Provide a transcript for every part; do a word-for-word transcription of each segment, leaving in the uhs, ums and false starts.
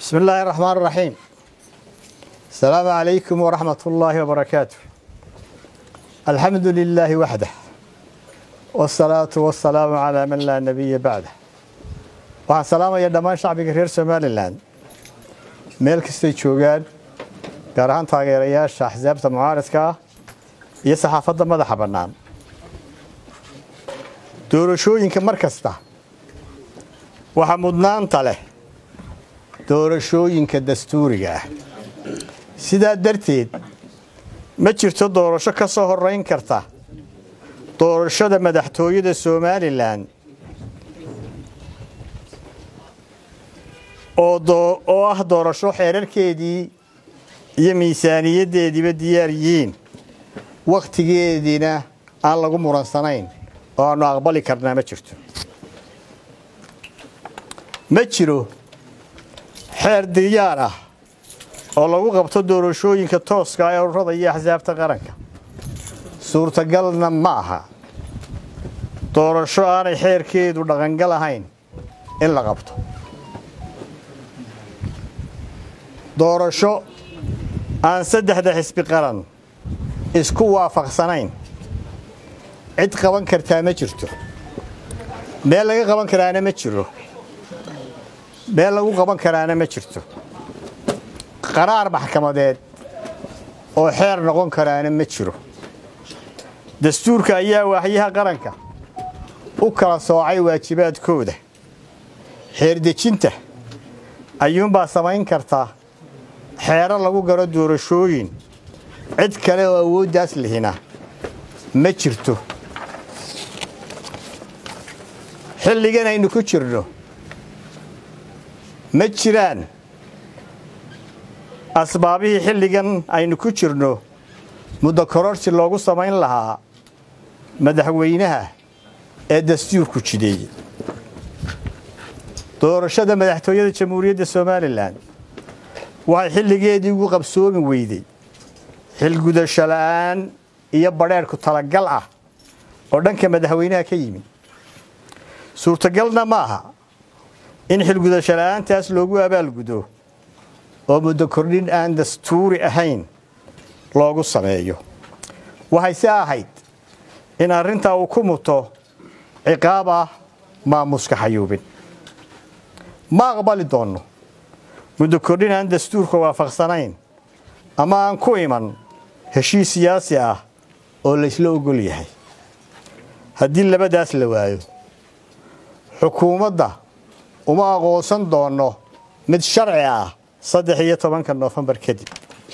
بسم الله الرحمن الرحيم. السلام عليكم ورحمة الله وبركاته. الحمد لله وحده والصلاة والسلام على من لا نبي بعده. والسلام يا دمان شعبك غير سوماليلاند meel kastay joogaan gaar ahaan taageerayaasha axsaabta mucaaradka iyo saxaafadda madaxa bannaan doorashooyinka markasta waxa mudnaanta leh doorashooyinka dastuuriga ah sidaa darteed ma jirto doorasho ka soo horeyn karta doorashada madaxtooyada Soomaaliland oo ah doorasho xeerarkeedii iyo miisaaniyadeediiba diyaar yihiin waqtigeedina aan lagu muransanayn oo aan aqbali karnaa ma jirto ma jiro xeer diyaar ah oo lagu qabto doorashooyinka tooska ah ee ururada iyo axsaabta qaranka suurtagalna ma aha doorasho aanay xeerkeedu dhaqangal ahayn in la qabto doorasho aan saddexda xisbi qaran isku waafaqsanayn cid qaban kartaa ma jirto meel laga qaban karaana ma jiro meel lagu qaban karaana ma jirto qaraar maxkamadeed oo xeer noqon karaana ma jiro dastuurka ayaa waaxyaha qaranka u kala soocay waajibaadkooda xeer dejinta ayuunbaa samayn kartaa xeero lagu garo doorashooyin cid kale oo awooddaas lehina ma jirto xilligan aynu ku jirno ma jiraan asbaabihii xilligan aynu ku jirno muddo kororsi loogu samayn lahaa madaxweynaha ee dastuurku jideeyay doorashada madaxtooyada jamhuuriyadda Soomaaliland waxay xilligeedii ugu qabsoomi weyday xil gudasho la'aan iyo badheer ku talagal ah oo dhanka madaxweynaha ka yimid suurtagalna ma aha in xil gudasho la'aantaas loogu abaalgudo oo muddo kordhin aan dastuuri ahayn loogu sameeyo waxay si ahayd in arrinta uu ku muto ciqaab ah maamuska xayuubin ma aqbali doono muddo kordhin aan dastuurka waafaqsanayn ama aan ku iman heshiis siyaasi ah oo la isla ogol yahay haddii labadaas la waayo xukuumadda uma aqoonsan doono mid sharci ah saddex iyo tobanka Noofambar kadib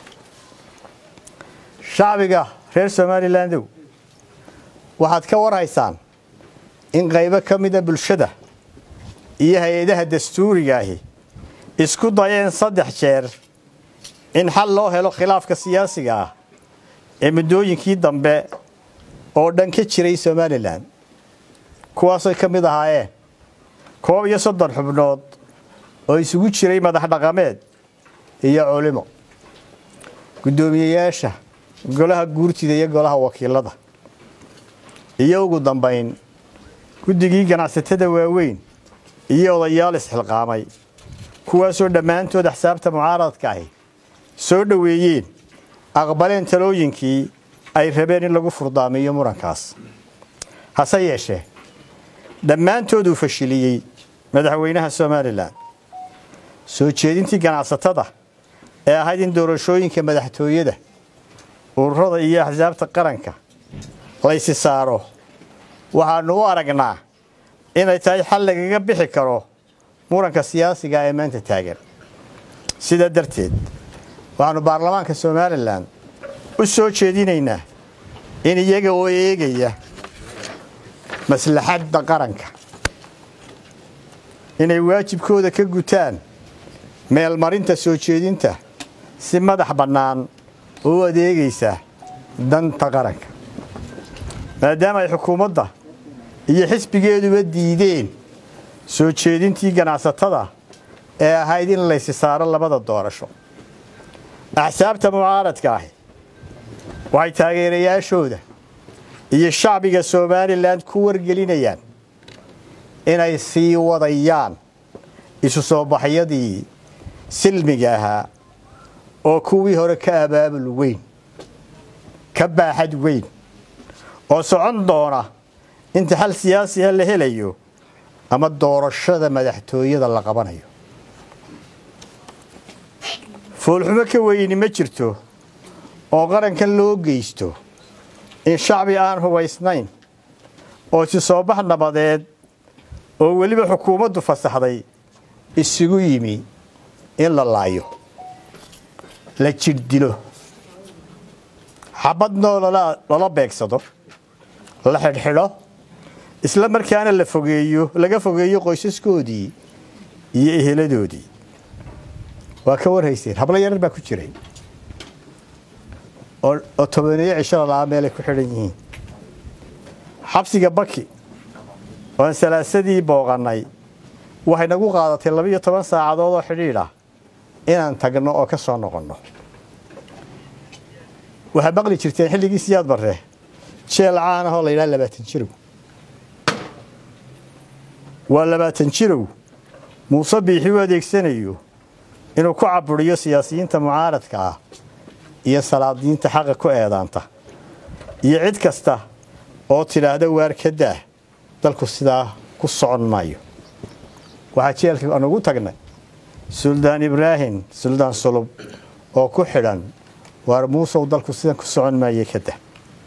shacbiga reer Soomaaliland waxaad ka warhaysaan in qaybo ka mid ah bulshada iyo hay'adaha dastuuriga ahi isku dayeen saddex jeer in xal loo helo khilaafka siyaasiga ah ee muddooyinkii dambe oo dhan ka jiray Soomaaliland kuwaasoo ka mid ahaayeen koob iyo soddon xubnood oo isugu jiray madax dhaqameed iyo culimo gudoomiyeyaasha golaha guurtida iyo golaha wakiilada iyo ugu dambeyn guddigii ganacsatada waaweyn iyo odayaal isxilqaamay kuwaasoo dhammaantood axsaabta mucaaradka ah soo dhaweeyeen aqbaleen talooyinkii ay rabeen in lagu furdaamiyo murankaas hase yeeshee dhammaantood uu fashiliyay madaxweynaha Soomaaliland soo jeedintii ganacsatada ee ahayd in doorashooyinka madaxtooyada ururada iyo axsaabta qaranka la is saaro waxaanu u aragnaa inay tahay xal lagaga bixi karo muranka siyaasiga ee maanta taagan sida darteed waxaanu baarlamaanka Soomaaliland u soo jeedinaynaa in iyaga oo eegaya maslaxadda qaranka inay waajibkooda ka gutaan meel marinta soo jeedinta si madax bannaan oo adeegaysa danta qaranka maadaama ay xukuumadda iyo xisbigeeduba diideen soo jeedintii ganacsatada ee ahayd in la is saaro labada doorasho axsaabta mucaaradka ah waxay taageerayaashooda iyo shacbiga Soomaaliland ku wargelinayaan inay sii wadayaan isu soo baxyadii silmiga ahaa oo kuwii hore ka abaabul weyn ka baaxad weyn oo socon doona inta xal siyaasi ah la helayo ama doorashada madaxtooyada la qabanayo foolxumo ka weyni ma jirto oo qarankan loo geysto in shacbi aan hubaysnayn oo si soo bax nabadeed oo weliba xukuumaddu fasaxday isugu yimi in la laayo la jirdilo xabadnoo lala beegsado la xidhxidho isla markaana la fogeeyo laga fogeeyo qoysaskoodii iyo eheladoodii waa ka warhayseen hablo yarar baa ku jiray oo tobaneeyo cisho la'aa meelay ku xidhan yihiin xabsiga baki waan salaasadii booqannay waxay nagu qaadatay laba iyo toban saacadood oo xidhiidh ah inaan tagno oo ka soo noqonno waxaa maqli jirteen xilligii siyaad barre jeel caan ahoo la yidhaha labaatan jirow waa labaatan jirow muuse biixi u adeegsanayo inuu ku caburiyo siyaasiyiinta mucaaradka ah iyo salaadiinta xaqa ku eedaanta iyo cid kasta oo tidhaahda waar ka daah dalku sidaa ku socon maayo waxaa jeelka aan ugu tagnay suldaan ibraahim suldaan sulub oo ku xidhan waar muusow dalku sidan ku socon maayay ka dah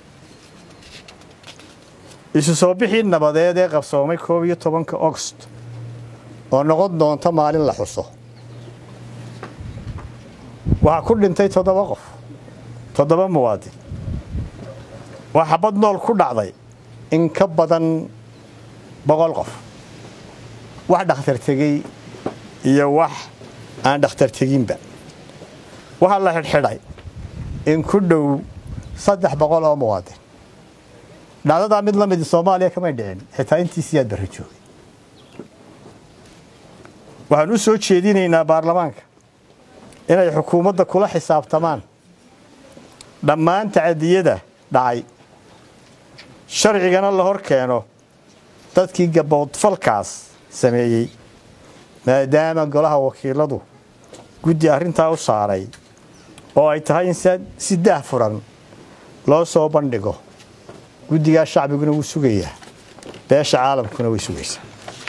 isu soo bixii nabadeed ee qabsoomay koob iyo tobanka August oo noqon doonta maalin la xuso waxaa ku dhintay toddoba qof toddoba muwaadin waxa bad nool ku dhacday in ka badan boqol qof wax dhakhtar tagay iyo wax aan dhakhtar taginba waxa la xidhxidhay in ku dhow saddex boqol oo muwaadin dhacdada mid la mid Soomaaliya kama dhicin xitaa intii siyaad barre joogay waxaan u soo jeedinaynaa baarlamaanka inay xukuumadda kula xisaabtamaan dhammaan tacadiyada dhacay sharcigana la hor keeno dadkii gaboodfalkaas sameeyey maadaama golaha wakiiladu guddi arrintaa u saaray oo ay tahay in si daahfuran loo soo bandhigo guddigaa shacbiguna wuu sugayaa beesha caalamkuna way sugaysaa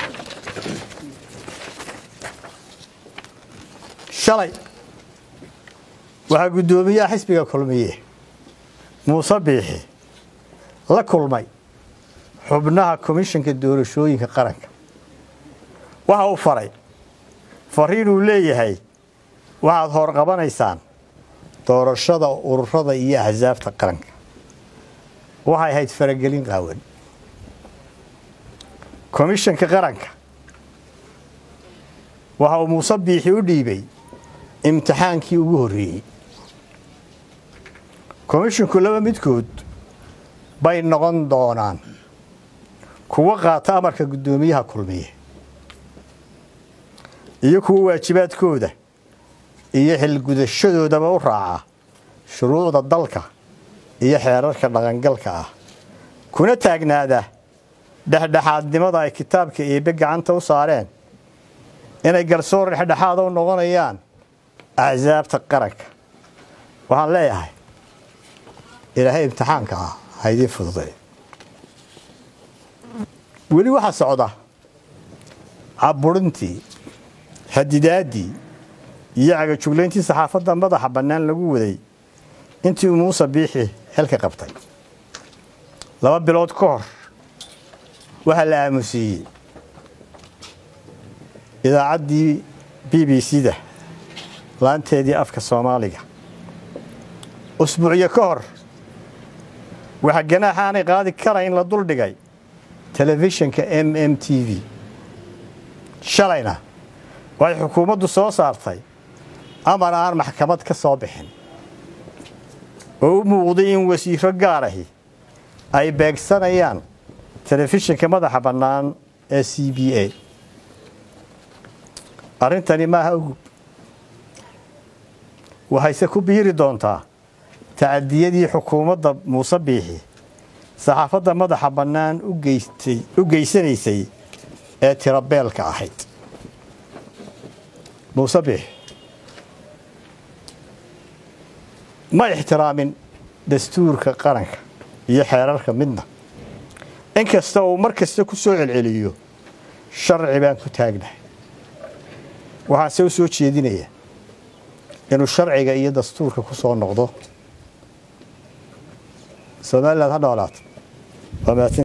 shalay waxaa guddoomiyaha xisbiga kulmiye muuse biixi la kulmay xubnaha komishanka doorashooyinka qaranka waxa uu faray fariin uu leeyahay waxaad hor qabanaysaan doorashada ururada iyo ahzaabta qaranka waxay ahayd faragelin qaawan komishanka qaranka waxa uu muuse biixi u dhiibay imtixaankii ugu horreeyey komishanku laba midkood bay noqon doonaan kuwa qaata amarka guddoomiyaha kulmiye iyo kuwa waajibaadkooda iyo xilgudashadoodaba u raaca shuruucda dalka iyo xeerarka dhaqangalka ah kuna taagnaada dhexdhexaadnimada ay kitaabka eebbe gacanta u saareen inay garsoor dhexdhexaad u noqonayaan ahzaabta qaranka waxaan leeyahay ilaahay imtixaanka ah haydii fududay weli waxa socda caburintii hadidaadii iyo cagajuglayntii saxaafadda madaxa bannaan lagu waday intii muuse biixi xilka qabtay laba bilood ka hor waxa la aamusiyey idaacaddii B B C da laanteedii afka Soomaaliga usbuuciyo ka hor waxa ganaaxaanay qaadi kara in la dul dhigay telefishinka M M T V shalayna way xukuumaddu soo saartay amar aan maxkamad ka soo bixin oo u muuqday in wasiiro gaar ahi ay beegsanayaan telefishinka madaxa bannaan ee C B A arrintani maaha ugu waxayse ku biiri doontaa تعديدي حكومة موسى بيحي صحافة مدح بنان وجيستي وجيسنيسي اعترابيل كاحد موسى بيحي ma ixtiraamin dastuurka qaranka iyo xeerarka midna inkasta oo mar kasta ku soo celceliyo sharci baan ku taagnahay waxaan soo jeedinayaa inuu sharciga iyo dastuurka ku soo noqdo Soomaaliland ha noolaato